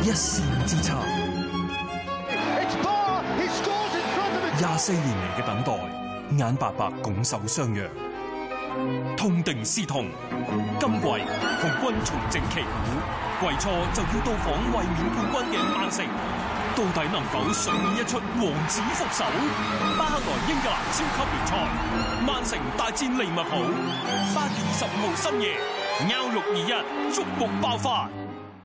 一線之差。24年嚟嘅等待，眼白白拱手相讓，痛定思痛。今季紅軍重整旗鼓，季初就要到訪衛冕冠軍嘅曼城，到底能否上演一出王子復仇？巴克萊英格蘭超級聯賽，曼城大戰利物浦，8月15號深夜，L621，矚目爆發。